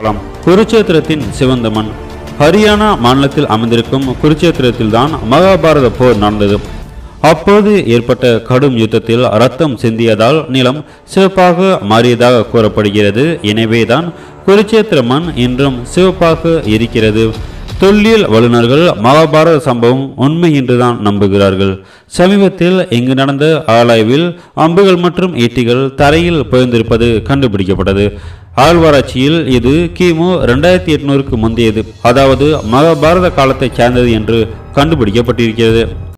பார்க்கலாம். குருச்சேத்திரத்தின் சிவந்த மண். ஹரியானா மாநிலத்தில் அமைந்திருக்கும் குருச்சேத்திரத்தில் தான் மகாபாரத போர் நடந்தது. அப்போது ஏற்பட்ட கடும் யுத்தத்தில் ரத்தம் சிந்தியதால் நிலம் சிவப்பாக மாறியதாக கூறப்படுகிறது. எனவேதான் குருச்சேத்திர மண் இன்றும் சிவப்பாக இருக்கிறது. தொல்லியல் வல்லுநர்கள் மகாபாரத சம்பவம் உண்மை என்றுதான் நம்புகிறார்கள். சமீபத்தில் இங்கு நடந்த ஆராய்வில் அம்புகள் மற்றும் ஈட்டிகள் தரையில் புதைந்திருப்பது கண்டுபிடிக்கப்பட்டது. ஆழ்வாராய்ச்சியில் இது கிமு 2800க்கு முந்தையது, அதாவது மகாபாரத காலத்தை சார்ந்தது என்று கண்டுபிடிக்கப்பட்டிருக்கிறது.